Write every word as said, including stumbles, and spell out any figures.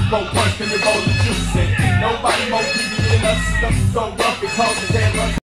Smoke once, then you roll the juice in. Nobody more greedy than us. Stuff so rough, it causes hair.